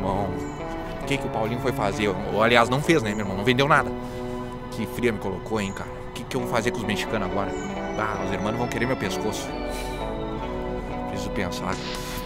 irmão. O que o Paulinho foi fazer? Ou, aliás, não fez, né, meu irmão? Não vendeu nada. Que fria me colocou, hein, cara? O que eu vou fazer com os mexicanos agora? Ah, os irmãos vão querer meu pescoço. Preciso pensar.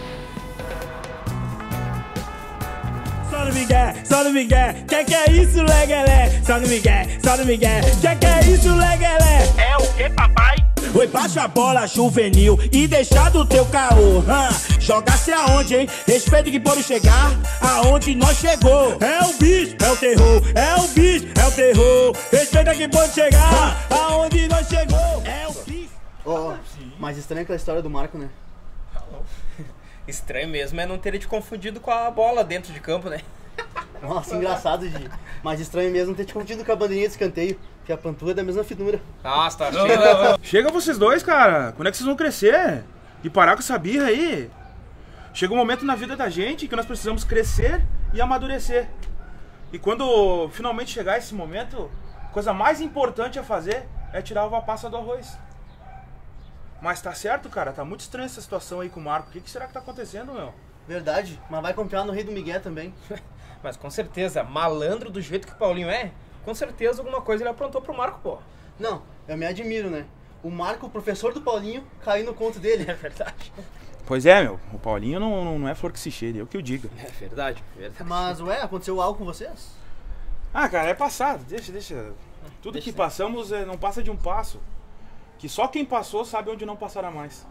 Só no Miguel, só no Miguel. Que é isso, legalé? Só no Miguel, só no Miguel. Que é isso, legalé? É o que, papai? Oi, baixa a bola juvenil e deixa do teu caô. Joga-se aonde, hein? Respeita que pode chegar aonde nós chegou. É o bicho, é o terror. É o bicho, é o terror. Respeita que pode chegar aonde nós chegou. É o bicho. Ó, mas estranha aquela história do Marco, né? Estranho mesmo é não ter te confundido com a bola dentro de campo, né? Nossa, engraçado, Di. Mas estranho mesmo ter te confundido com a bandeirinha de escanteio, que a pantua é da mesma finura. Nossa, tá Não, cheio. Chega vocês dois, cara. Quando é que vocês vão crescer? E parar com essa birra aí? Chega um momento na vida da gente que nós precisamos crescer e amadurecer. E quando finalmente chegar esse momento, a coisa mais importante a fazer é tirar a uva passa do arroz. Mas tá certo, cara, tá muito estranha essa situação aí com o Marco. O que será que tá acontecendo, meu? Verdade, mas vai confiar no Rei do Miguel também. Mas com certeza, malandro do jeito que o Paulinho é, com certeza alguma coisa ele aprontou pro Marco, pô. Não, eu me admiro, né? O Marco, o professor do Paulinho, caiu no conto dele. É verdade. Pois é, meu. O Paulinho não é flor que se cheire, é o que eu digo. É verdade, verdade. Mas, ué, aconteceu algo com vocês? Ah, cara, é passado. Deixa. Tudo Deixa que ser. passamos não passa de um passo. Que só quem passou sabe onde não passará mais.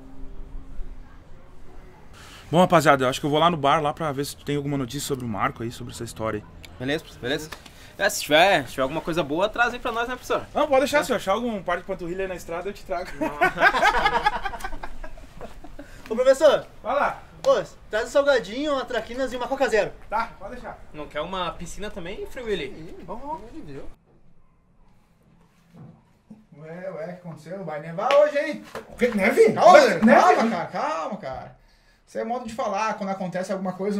Bom, rapaziada, eu acho que eu vou lá no bar lá pra ver se tem alguma notícia sobre o Marco aí, sobre essa história aí. Beleza, beleza? É, se tiver alguma coisa boa, traz aí pra nós, né, professor? Não, pode deixar, se eu achar algum par de panturrilha aí na estrada, eu te trago. Ô, professor, Vai lá. ô, traz um salgadinho, uma traquinas e uma Coca Zero. Tá, pode deixar. Não quer uma piscina também, Free Willy? Vamos. Ué, o que aconteceu? Vai nevar hoje, hein? O quê? Neve? Calma, Neve? calma, cara. Isso é modo de falar quando acontece alguma coisa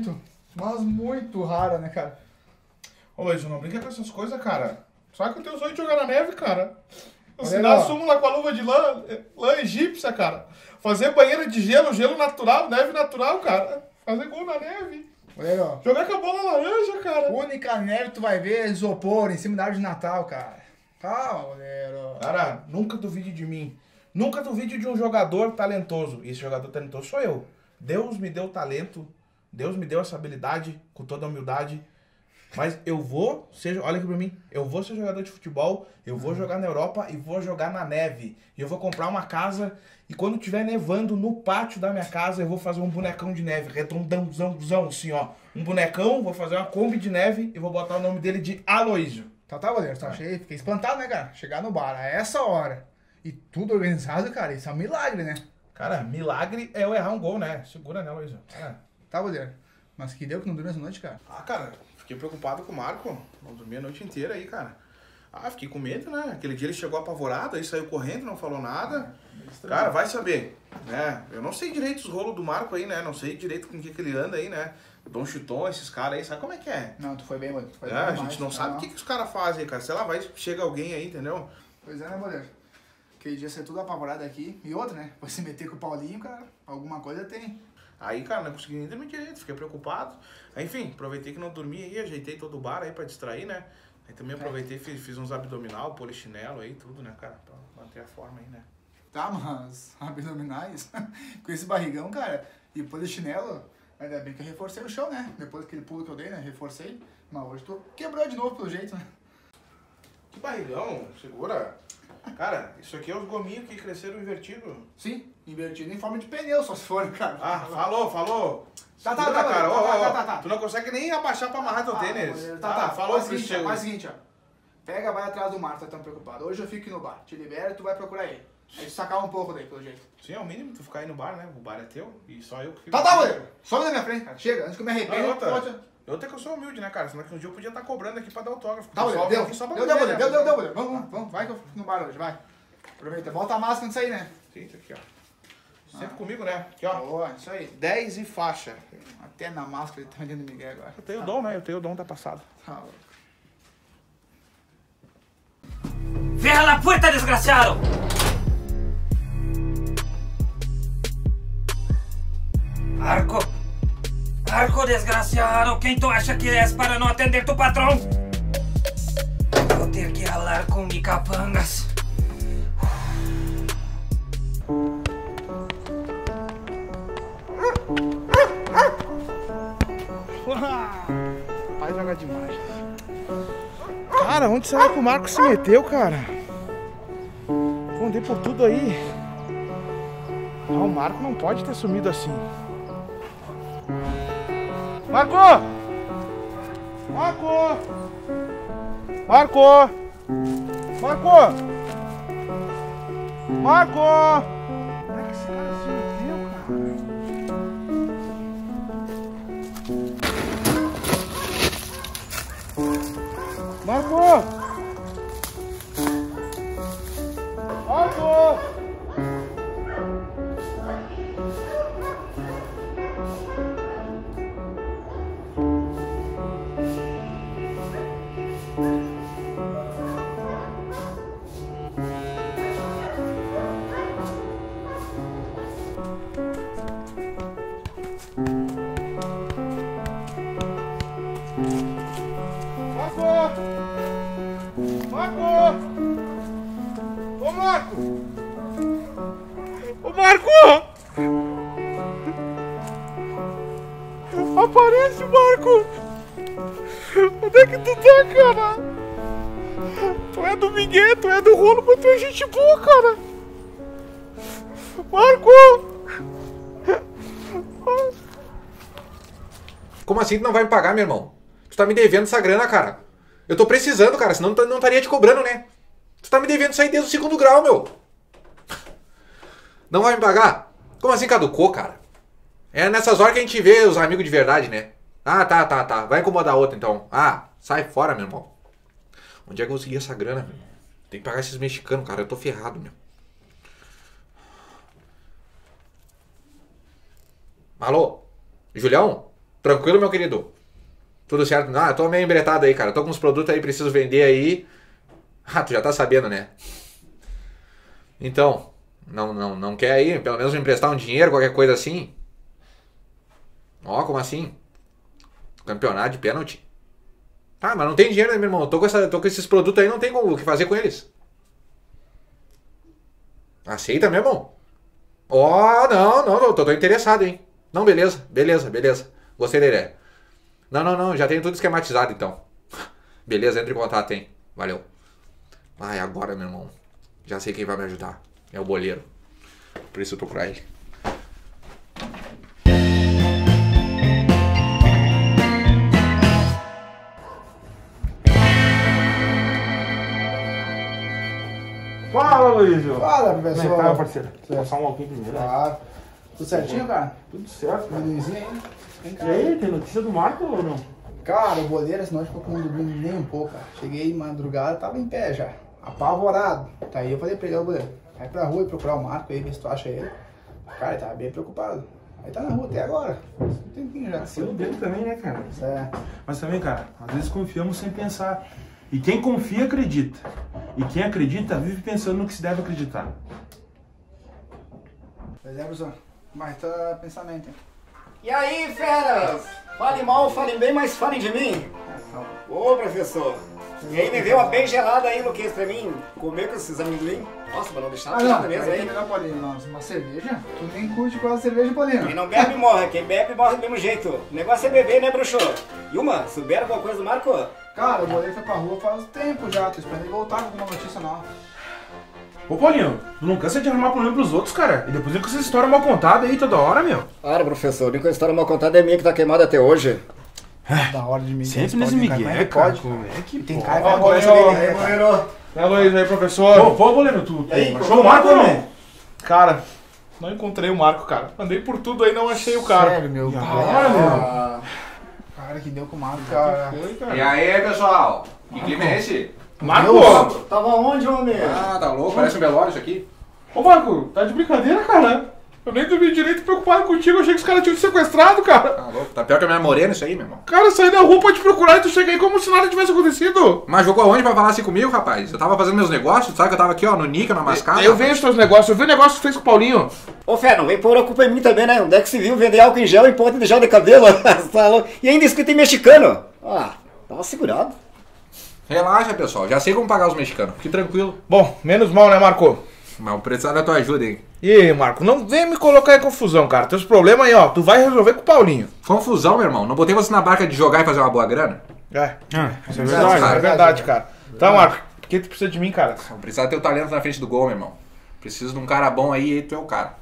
mas muito rara, né, cara? Ô, Luiz, não brinca com essas coisas, cara. Sabe que eu tenho sonho de jogar na neve, cara. Olha Assinar lá. súmula com a luva de lã egípcia, cara. Fazer banheiro de gelo natural, neve natural, cara. Fazer gol na neve. Olha, ó. Jogar com a bola laranja, cara. Única neve tu vai ver é isopor em cima da árvore de Natal, cara. Calma, goleiro. Cara, nunca duvide de mim. Nunca duvide de um jogador talentoso. E esse jogador talentoso sou eu. Deus me deu talento. Deus me deu essa habilidade, com toda a humildade. Mas eu vou ser, olha aqui pra mim, eu vou ser jogador de futebol, eu vou jogar na Europa e vou jogar na neve. E eu vou comprar uma casa e quando tiver nevando no pátio da minha casa, eu vou fazer um bonecão de neve, redondãozão, assim, ó. Um bonecão, vou fazer uma Kombi de neve e vou botar o nome dele de Aloísio. Tá, goleiro, tá cheio. Fiquei espantado, né, cara? Chegar no bar a essa hora e tudo organizado, cara, isso é um milagre, né? Cara, milagre é eu errar um gol, né? Segura, né, Aloísio? Tá, goleiro. Mas que deu que não dormiu essa noite, cara? Ah, cara, fiquei preocupado com o Marco. Não dormi a noite inteira aí, cara. Ah, fiquei com medo, né? Aquele dia ele chegou apavorado, aí saiu correndo, não falou nada. Cara, vai saber, né? Eu não sei direito os rolos do Marco aí, né? Não sei direito com o que ele anda aí, né? O Dom Chuton, esses caras aí, sabe como é que é? Não, tu foi bem, goleiro. Tu foi É, bem a demais, gente não tá? sabe o que os caras fazem, cara. Sei lá, vai, chega alguém aí, entendeu? Pois é, né, goleiro? Aquele dia ser tudo apavorado aqui. E outra, né? Vai se meter com o Paulinho, cara. Alguma coisa tem. Aí, cara, não consegui nem dormir direito, fiquei preocupado. Aí, enfim, aproveitei que não dormi aí, ajeitei todo o bar aí pra distrair, né? Aí também aproveitei e fiz uns abdominal, polichinelo aí, tudo, né, cara? Pra manter a forma aí, né? Tá, mas abdominais, com esse barrigão, cara, e polichinelo, ainda bem que eu reforcei o chão, né? Depois daquele pulo que eu dei, né? Reforcei. Mas hoje tu quebrou de novo pelo jeito, né? Que barrigão, segura. Cara, isso aqui é os gominhos que cresceram invertido. Sim, invertido em forma de pneu, só se for, cara. Ah, falou. Tá, Segura, cara. Ó, tá. Tu não consegue nem abaixar pra amarrar teu tênis. Falou o Cristiano. seguinte, faz o seguinte, ó. Pega, vai atrás do mar, tá tão preocupado. Hoje eu fico aqui no bar, te libera e tu vai procurar ele. Aí tu sacar um pouco daí, pelo jeito. Sim, é o mínimo tu ficar aí no bar, né? O bar é teu e só eu que fico. Tá, goleiro. Sobe na minha frente, cara. Chega, antes que eu me arrependa. Outra. pode- Eu até que eu sou humilde, né, cara? Senão que um dia eu podia estar cobrando aqui pra dar autógrafo. Tá, O pessoal goleiro, vem aqui só pra deu, me ver, goleiro. né? Deu, goleiro. Vamos, vai que eu fico no bar hoje, vai. Aproveita, bota a máscara antes aí, né? Sim, tá aqui, ó. Sempre comigo, né? Aqui, ó. Boa, isso aí. 10 e faixa. Até na máscara ele tá vendendo Miguel agora. Eu tenho o dom, né? Eu tenho o dom da passada. Tá louco. Cierra la puerta, desgraciado! Marco! Marco, desgraciado, quem tu acha que és para não atender tu patrão? Vou ter que falar com mi capangas. Vai jogar demais. Cara, onde será que o Marco se meteu, cara? Pô, andei por tudo aí. Ah, o Marco não pode ter sumido assim. Marco! Marco! Marco! Marco! Marco! Onde é que esse cara se meteu, cara? Marco! Marco! Marco! Ô Marco! Ô Marco! Aparece, Marco! Onde é que tu tá, cara? Tu é do Miguel, tu é do rolo, mas tu é gente boa, cara! Marco! Como assim tu não vai me pagar, meu irmão? Tu tá me devendo essa grana, cara. Eu tô precisando, cara, senão não estaria te cobrando, né? Tu tá me devendo isso aí desde o 2º grau, meu. Não vai me pagar? Como assim caducou, cara? É nessas horas que a gente vê os amigos de verdade, né? Ah, tá. Vai incomodar outro, então. Ah, sai fora, meu irmão. Onde é que eu consegui essa grana, meu irmão? Tem que pagar esses mexicanos, cara. Eu tô ferrado, meu. Alô? Julião? Tranquilo, meu querido? Tudo certo? Ah, eu tô meio embretado aí, cara. Tô com uns produtos aí, preciso vender aí. Ah, tu já tá sabendo, né? Então, não quer aí? Pelo menos me emprestar um dinheiro, qualquer coisa assim? Ó, como assim? Campeonato de pênalti? Ah, mas não tem dinheiro, né, meu irmão? Tô com esses produtos aí, não tem o que fazer com eles. Aceita, meu irmão? Ó, não, tô interessado, hein? Não, beleza. Gostei da ideia. Não, já tenho tudo esquematizado, então. Beleza, entre em contato, hein? Valeu. Ai, agora, meu irmão. Já sei quem vai me ajudar. É o boleiro. Por isso eu tô procurar ele. Fala, Luísio. Fala, professor. Como é que tá, parceiro? Passar um alquinho primeiro. Claro. Tudo certinho, cara? Tudo certo. Belenzinho aí? E aí, tem notícia do Marco ou não? Cara, o goleiro, senão ficou com um dormindo nem um pouco, cara. Cheguei madrugada, tava em pé já. Apavorado. Aí eu falei pra ele, ó, goleiro, vai pra rua e procurar o Marco aí, ver se tu acha ele. Cara, ele tava bem preocupado. Aí tá na rua até agora. Um tempinho já. Selo dele também, né, cara? É. Mas também, cara, às vezes confiamos sem pensar. E quem confia, acredita. E quem acredita, vive pensando no que se deve acreditar. Pois é, professor. Mas tá pensamento, hein? E aí, feras? Falem mal, falem bem, mas falem de mim. Ô, professor. E aí, me veio uma bem gelada aí, Luquinhas, pra mim comer com esses amendoim. Nossa, pra não deixar nada mesmo aí. Não, Paulinho, uma cerveja? Tu nem curte quase cerveja, Paulinho. Quem não bebe morre, quem bebe morre do mesmo jeito. O negócio é beber, né, bruxo? E uma, souberam alguma coisa do Marco? Cara, o goleiro foi pra rua faz tempo já, tô esperando ele voltar com alguma notícia nova. Ô, Paulinho, tu não cansa de arrumar problema pros outros, cara? E depois vem com essa história mal contada aí toda hora, meu. Claro, professor, a única história mal contada é minha que tá queimada até hoje. Da hora de Miguel. Sempre nesse Miguel, cara. Como é que tem pode? cara que vai Goleiro. goleiro. Luiz, aí, professor. Pô, goleiro, tu achou o Marco ou não? Cara, não encontrei o Marco, cara. Andei por tudo aí, não achei o cara. Sério, meu. Olha, Cara, que deu com o Marco, cara. E aí, pessoal? Que clima é esse? Marco! Tava onde, homem? Ah, tá louco, parece um velório isso aqui. Ô, Marco, tá de brincadeira, cara? Eu nem dormi direito, preocupado contigo. Eu achei que os caras tinham te sequestrado, cara. Tá louco, tá pior que a minha morena isso aí, meu irmão. Cara, eu saí da rua pra te procurar e tu chega aí como se nada tivesse acontecido. Mas jogou aonde pra falar assim comigo, rapaz? Eu tava fazendo meus negócios, sabe que eu tava aqui, ó, no Nica, na mascada. Eu vejo os teus negócios, eu vi o negócio que tu fez com o Paulinho. Ô, Fera, não vem pôr a culpa em mim também, né? Onde é que se viu vender álcool em gel em ponta de gel de cabelo? E ainda escrito em mexicano. Ah, tava segurado. Relaxa, pessoal, já sei como pagar os mexicanos, fique tranquilo. Bom, menos mal, né, Marco? Mas vou precisar da tua ajuda, hein? E aí, Marco, não vem me colocar em confusão, cara. Teus problemas aí, ó, tu vai resolver com o Paulinho. Confusão, meu irmão. Não botei você na barca de jogar e fazer uma boa grana? Isso é verdade. É verdade, cara. Tá, Marco, por que tu precisa de mim, cara? Vou precisar ter o talento na frente do gol, meu irmão. Preciso de um cara bom aí e tu é o cara.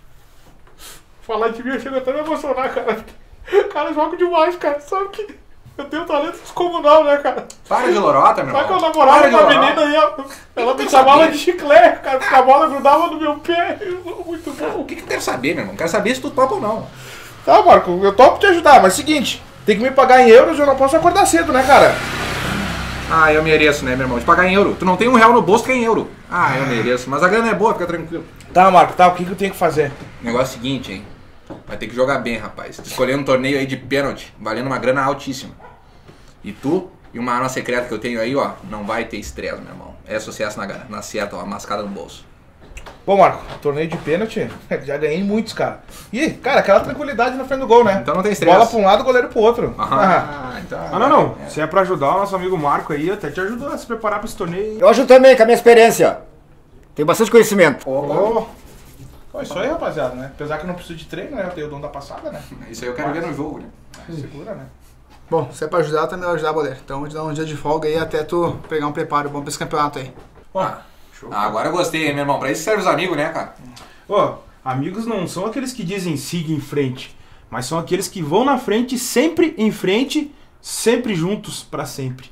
Falar de mim, eu chego até a me emocionar, cara. Cara, joga demais, cara. Sabe que eu tenho talento descomunal, né, cara? Para de lorota, meu irmão. Sabe que eu namorava uma menina aí, ó. Ela me chamava de chiclete, cara, porque a bola grudava no meu pé. Muito bom. O que tu deve saber, meu irmão? Quero saber se tu topa ou não. Tá, Marco, eu topo te ajudar, mas seguinte, tem que me pagar em euros e eu não posso acordar cedo, né, cara? Ah, eu mereço, né, meu irmão? De pagar em euro. Tu não tem R$1 no bolso que é em euro. Ah, eu mereço. Mas a grana é boa, fica tranquilo. Tá, Marco, tá, o que eu tenho que fazer? O negócio é o seguinte, hein? Vai ter que jogar bem, rapaz. Escolhendo um torneio aí de pênalti, valendo uma grana altíssima. E tu, e uma arma secreta que eu tenho aí, ó, não vai ter estresse, meu irmão. É sucesso na seta, ó, mascada no bolso. Bom, Marco, torneio de pênalti, já ganhei muitos, cara. E, cara, aquela tranquilidade na frente do gol, né? Então não tem estresse. Bola pra um lado, goleiro pro outro. Então... Não. Se é pra ajudar o nosso amigo Marco aí, eu até te ajudo a se preparar pra esse torneio. Eu ajudo também com a minha experiência. Tenho bastante conhecimento. Isso aí, rapaziada, né? Apesar que eu não preciso de treino, né? Eu tenho o dom da passada, né? Isso aí eu quero ver no jogo, né? Segura, né? Bom, se é pra ajudar, também vai ajudar, Boleiro. Então vou te dar um dia de folga aí até tu pegar um preparo bom pra esse campeonato aí. Agora eu gostei, hein, meu irmão. Pra isso serve os amigos, né, cara? Amigos não são aqueles que dizem siga em frente, mas são aqueles que vão na frente, sempre em frente, sempre juntos, pra sempre.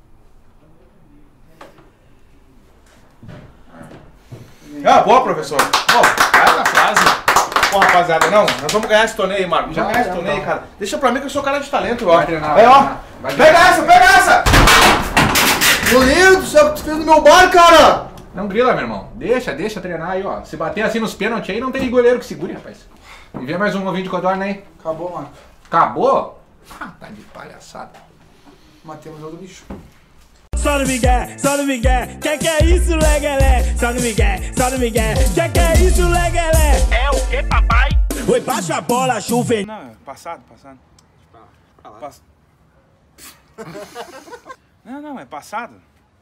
Boa, professor. Bom, vai na frase. Pô, rapaziada, não, nós vamos ganhar esse torneio, Marco. Já ganhar esse torneio, cara. Deixa pra mim que eu sou cara de talento, ó. Aí, ó. Pega essa! Goleiro do céu, que tu fez no meu bar, cara! Não grila, meu irmão. Deixa treinar aí, ó. Se bater assim nos pênaltis aí, não tem goleiro que segure, rapaz. E vê mais um ovinho de codorna aí. Acabou, Marco. Acabou? Tá de palhaçada. Matemos o outro bicho. Só no Miguel, que é isso, legalé? Só no Miguel, que é isso, legalé? É o que, papai? Oi, baixa a bola, chuva. Não, passado. Não, é passado.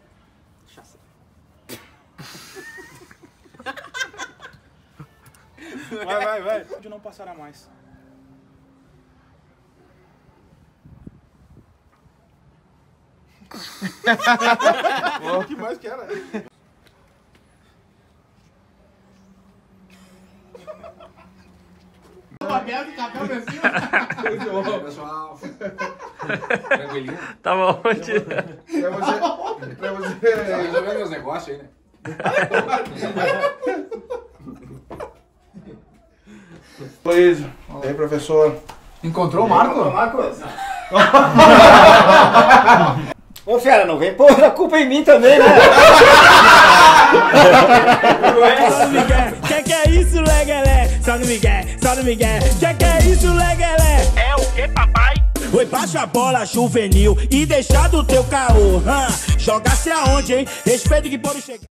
Vai. Onde não passará mais. O que mais que era? Pessoal. Tranquilinho. Tava onde? Pra você. Tá resolvendo meus negócios aí, né? Luiz, e aí, professor? Encontrou o Marco? Marcos. Ô, Fera, não vem pôr a culpa em mim também, né? Só no Miguel, que é isso, legalé? Só no Miguel, que é isso, legalé? É o que, papai? Oi, baixa a bola juvenil e deixar do teu caô. Joga-se aonde, hein? Respeito que pode chegar.